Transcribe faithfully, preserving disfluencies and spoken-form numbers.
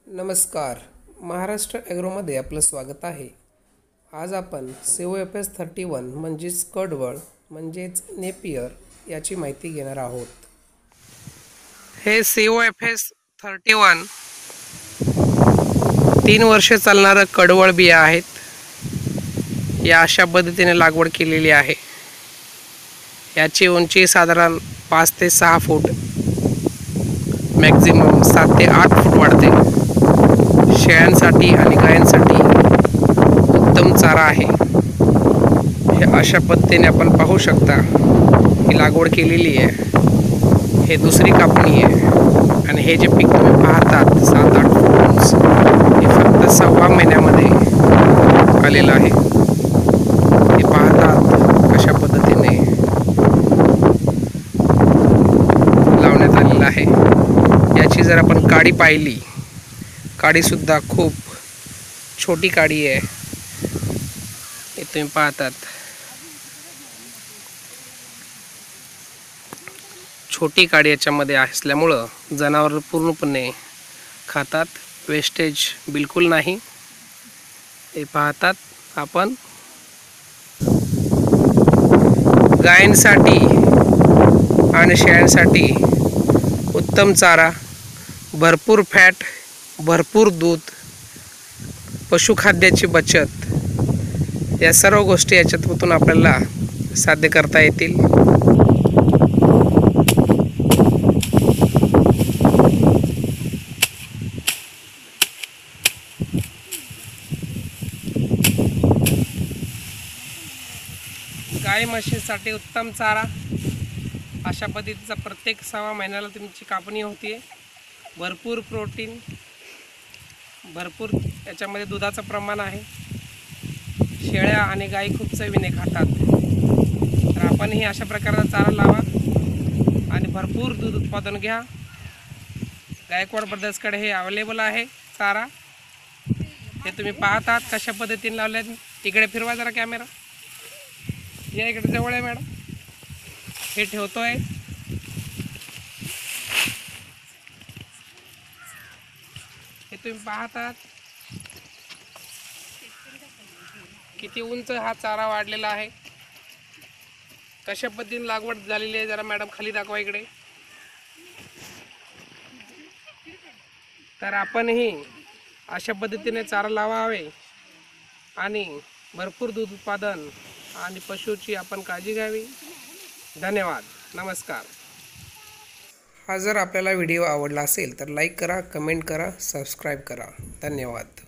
नमस्कार, महाराष्ट्र ॲग्रोमध्ये आपलं स्वागत आहे. आज आपण C O F S thirty one म्हणजेच कडवळ म्हणजेच नेपियर याची माहिती घेणार आहोत. हे C O F S thirty one तीन वर्षे चालणारं कडवळ बिया आहेत. या अशा पद्धतीने लागवड केलेली आहे. याची उंची साधारण पाच ते सहा फूट, मॅक्झिमम सात ते आठ फूट वाढते. शेळ्यांसाठी आणि गायांसाठी उत्तम चारा आहे. हे अशा पद्धतीने आपण पाहू शकता. ही लागवड केलेली आहे. हे दुसरी कापणी आहे आणि हे जे पीक तुम्ही पाहतात सात आठ फूट हे फक्त सव्वा महिन्यामध्ये आलेलं आहे. हे पाहतात कशा पद्धतीने लावण्यात आलेलं आहे. याची जर आपण काडी पाहिली, काडीसुद्धा खूप छोटी काडी आहे. हे तुम्ही पाहतात, छोटी काडी याच्यामध्ये असल्यामुळं जनावर पूर्णपणे खातात. वेस्टेज बिलकुल नाही. हे पाहतात आपण. गायींसाठी आणि शेळ्यांसाठी उत्तम चारा, भरपूर फॅट, भरपूर दूध, पशुखाद्याची बचत, या सर्व गोष्टी याच्यातून आपल्याला साध्य करता येतील. गाय म्हशीसाठी उत्तम चारा. अशा पद्धतीचा प्रत्येक सहा महिन्याला तुमची कापणी होते. भरपूर प्रोटीन, भरपूर याच्यामध्ये दुधाचं प्रमाण आहे. शेळ्या आणि गाई खूप चवीने खातात. तर आपणही अशा प्रकारचा चारा लावा आणि भरपूर दूध उत्पादन घ्या. गायकवाड ब्रदर्सकडे हे अवेलेबल आहे चारा. हे तुम्ही पाहतात कशा पद्धतीने लावले. इकडे फिरवा जरा कॅमेरा. या इकडे जवळ आहे मॅडम. हे ठेवतोय. हे तुम्ही पाहतात किती उंच हा चारा वाढलेला आहे. कशा पद्धतीने लागवड झालेली आहे जरा मॅडम खाली दाखवा इकडे. तर आपणही अशा पद्धतीने चारा लावावे आणि भरपूर दूध उत्पादन आणि पशुची आपण काळजी घ्यावी. धन्यवाद. नमस्कार. हा जर आपल्याला व्हिडिओ आवडला असेल तर लाईक करा, कमेंट करा, सबस्क्राईब करा. धन्यवाद.